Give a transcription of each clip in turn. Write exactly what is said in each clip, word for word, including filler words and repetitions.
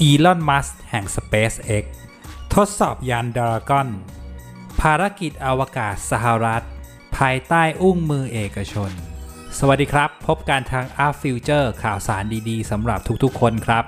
อีลอน มัสก์แห่ง SpaceX ทดสอบยานดราก้อนภารกิจอวกาศสหรัฐภายใต้อุ้งมือเอกชนสวัสดีครับพบกันทาง Up Future ข่าวสารดีๆสำหรับทุกๆคนครับ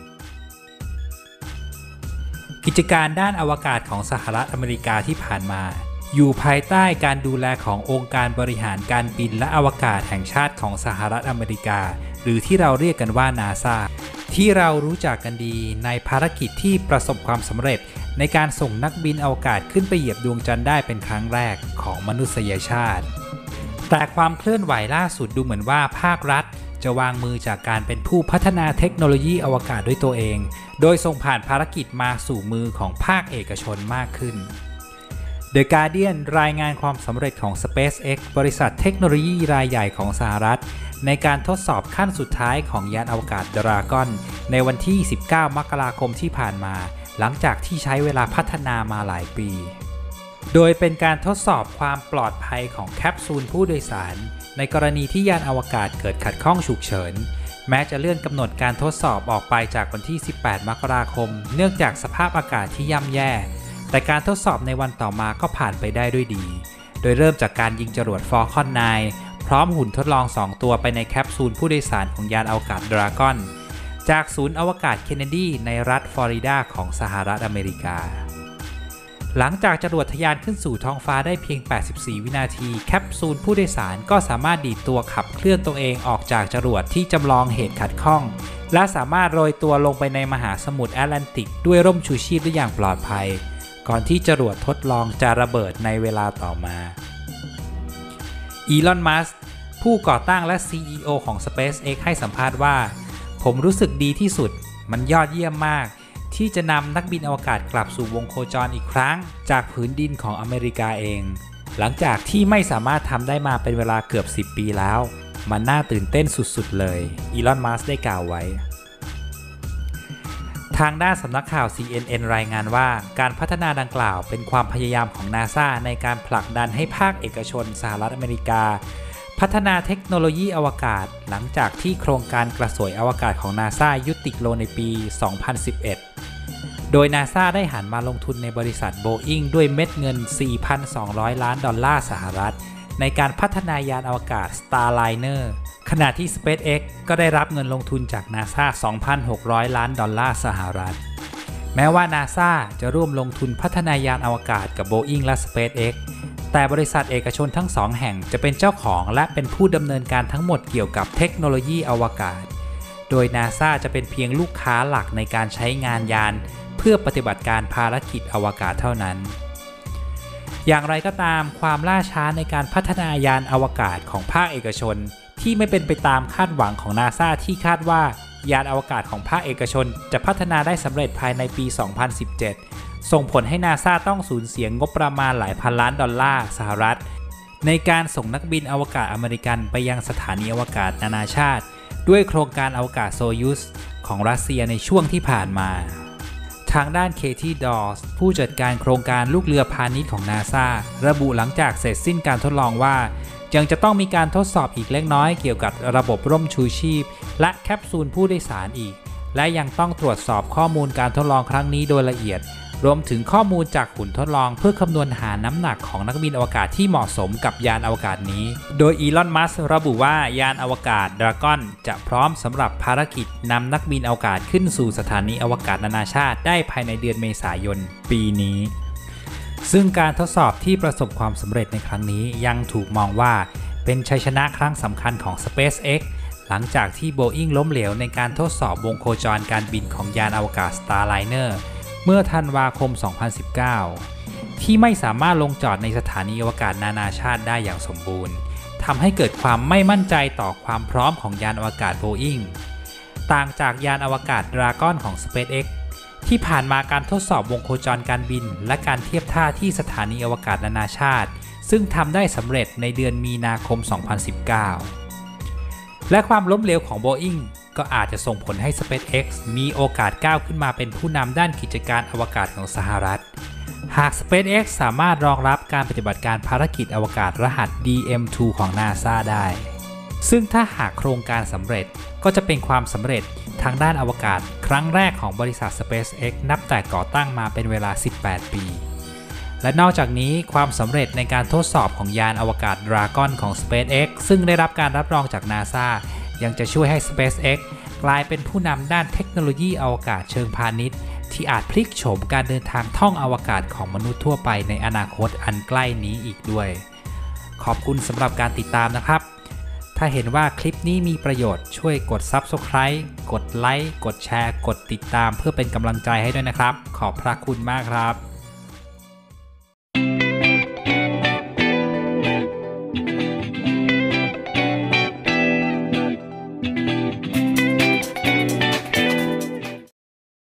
กิจการด้านอวกาศของสหรัฐอเมริกาที่ผ่านมาอยู่ภายใต้การดูแลขององค์การบริหารการบินและอวกาศแห่งชาติของสหรัฐอเมริกาหรือที่เราเรียกกันว่า NASA ที่เรารู้จักกันดีในภารกิจที่ประสบความสำเร็จในการส่งนักบินอวกาศขึ้นไปเหยียบดวงจันทร์ได้เป็นครั้งแรกของมนุษยชาติแต่ความเคลื่อนไหวล่าสุดดูเหมือนว่าภาครัฐจะวางมือจากการเป็นผู้พัฒนาเทคโนโลยีอวกาศด้วยตัวเองโดยส่งผ่านภารกิจมาสู่มือของภาคเอกชนมากขึ้น The Guardian รายงานความสำเร็จของ SpaceX บริษัทเทคโนโลยีรายใหญ่ของสหรัฐในการทดสอบขั้นสุดท้ายของยานอวกาศดราก้อนในวันที่สิบเก้ามกราคมที่ผ่านมาหลังจากที่ใช้เวลาพัฒนามาหลายปีโดยเป็นการทดสอบความปลอดภัยของแคปซูลผู้โดยสารในกรณีที่ยานอวกาศเกิดขัดข้องฉุกเฉินแม้จะเลื่อนกำหนดการทดสอบออกไปจากวันที่สิบแปดมกราคมเนื่องจากสภาพอากาศที่ย่ำแย่แต่การทดสอบในวันต่อมาก็ผ่านไปได้ด้วยดีโดยเริ่มจากการยิงจรวด Falcon ไนน์ พร้อมหุ่นทดลองสองตัวไปในแคปซูลผู้โดยสารของยานอวกาศดราก้อนจากศูนย์อวกาศเคนเนดีในรัฐฟลอริดาของสหรัฐอเมริกาหลังจากจรวดทะยานขึ้นสู่ท้องฟ้าได้เพียงแปดสิบสี่วินาทีแคปซูลผู้โดยสารก็สามารถดีดตัวขับเคลื่อนตัวเองออกจากจรวดที่จำลองเหตุขัดข้องและสามารถโรยตัวลงไปในมหาสมุทรแอตแลนติกด้วยร่มชูชีพได้อย่างปลอดภัยก่อนที่จรวดทดลองจะระเบิดในเวลาต่อมาอีลอน มัสก์ผู้ก่อตั้งและ ซี อี โอ ของ SpaceX ให้สัมภาษณ์ว่าผมรู้สึกดีที่สุดมันยอดเยี่ยมมากที่จะนำนักบินอวกาศกลับสู่วงโคจรอีกครั้งจากผืนดินของอเมริกาเองหลังจากที่ไม่สามารถทำได้มาเป็นเวลาเกือบสิบปีแล้วมันน่าตื่นเต้นสุดๆเลยอีลอน มัสก์ได้กล่าวไว้ทางด้านสำนักข่าว ซี เอ็น เอ็น รายงานว่าการพัฒนาดังกล่าวเป็นความพยายามของ NASA ในการผลักดันให้ภาคเอกชนสหรัฐอเมริกาพัฒนาเทคโนโลยีอวกาศหลังจากที่โครงการกระสวยอวกาศของ NASA ยุติลงในปี สองพันสิบเอ็ด โดย NASA ได้หันมาลงทุนในบริษัท Boeing ด้วยเม็ดเงิน สี่พันสองร้อย ล้านดอลลาร์สหรัฐในการพัฒนายานอวกาศ Starliner ขณะที่ SpaceX ก็ได้รับเงินลงทุนจาก NASA สองพันหกร้อย ล้านดอลลาร์สหรัฐแม้ว่า NASA จะร่วมลงทุนพัฒนายานอวกาศกับ Boeing และ SpaceX แต่บริษัทเอกชนทั้งสองแห่งจะเป็นเจ้าของและเป็นผู้ดำเนินการทั้งหมดเกี่ยวกับเทคโนโลยีอวกาศโดย NASA จะเป็นเพียงลูกค้าหลักในการใช้งานยานเพื่อปฏิบัติการภารกิจอวกาศเท่านั้นอย่างไรก็ตามความล่าช้าในการพัฒนายานอวกาศของภาคเอกชนที่ไม่เป็นไปตามคาดหวังของ NASA ที่คาดว่ายานอวกาศของภาคเอกชนจะพัฒนาได้สำเร็จภายในปี สองพันสิบเจ็ด ส่งผลให้ NASA ต้องสูญเสียงบประมาณหลายพันล้านดอลลาร์สหรัฐในการส่งนักบินอวกาศอเมริกันไปยังสถานีอวกาศนานาชาติด้วยโครงการอวกาศโซยูสของรัสเซียในช่วงที่ผ่านมาทางด้านเคที่ ดอสผู้จัดการโครงการลูกเรือพาณิชย์ของ NASA ระบุหลังจากเสร็จสิ้นการทดลองว่ายังจะต้องมีการทดสอบอีกเล็กน้อยเกี่ยวกับระบบร่มชูชีพและแคปซูลผู้โดยสารอีกและยังต้องตรวจสอบข้อมูลการทดลองครั้งนี้โดยละเอียดรวมถึงข้อมูลจากหุ่นทดลองเพื่อคำนวณหาน้ำหนักของนักบินอวกาศที่เหมาะสมกับยานอวกาศนี้โดยอีลอน มัสก์ระบุว่ายานอวกาศดราก้อนจะพร้อมสำหรับภารกิจนำนักบินอวกาศขึ้นสู่สถานีอวกาศนานาชาติได้ภายในเดือนเมษายนปีนี้ซึ่งการทดสอบที่ประสบความสำเร็จในครั้งนี้ยังถูกมองว่าเป็นชัยชนะครั้งสำคัญของ SpaceX หลังจากที่ Boeing ล้มเหลวในการทดสอบวงโคจรการบินของยานอวกาศ Starliner เมื่อธันวาคม สองพันสิบเก้า ที่ไม่สามารถลงจอดในสถานีอวกาศนานาชาติได้อย่างสมบูรณ์ทำให้เกิดความไม่มั่นใจต่อความพร้อมของยานอวกาศ Boeing ต่างจากยานอวกาศ Dragon ของ SpaceX ที่ผ่านมาการทดสอบวงโคจรการบินและการเทียบท่าที่สถานีอวกาศนานาชาติซึ่งทำได้สำเร็จในเดือนมีนาคม สองพันสิบเก้า และความล้มเหลวของ Boeing ก็อาจจะส่งผลให้ SpaceX มีโอกาสก้าวขึ้นมาเป็นผู้นำด้านกิจการอวกาศของสหรัฐหาก SpaceX สามารถรองรับการปฏิบัติการภารกิจอวกาศรหัส ดี เอ็ม ทู ของ NASA ได้ซึ่งถ้าหากโครงการสำเร็จก็จะเป็นความสำเร็จทางด้านอวกาศครั้งแรกของบริษัท SpaceX นับแต่ก่อตั้งมาเป็นเวลาสิบแปดปีและนอกจากนี้ความสำเร็จในการทดสอบของยานอวกาศ Dragon ของ SpaceX ซึ่งได้รับการรับรองจาก NASA ยังจะช่วยให้ SpaceX กลายเป็นผู้นำด้านเทคโนโลยีอวกาศเชิงพาณิชย์ที่อาจพลิกโฉมการเดินทางท่องอวกาศของมนุษย์ทั่วไปในอนาคตอันใกล้นี้อีกด้วยขอบคุณสำหรับการติดตามนะครับถ้าเห็นว่าคลิปนี้มีประโยชน์ช่วยกด Subscribe กดไลค์กดแชร์กดติดตามเพื่อเป็นกำลังใจให้ด้วยนะครับขอบพระคุณมากครับ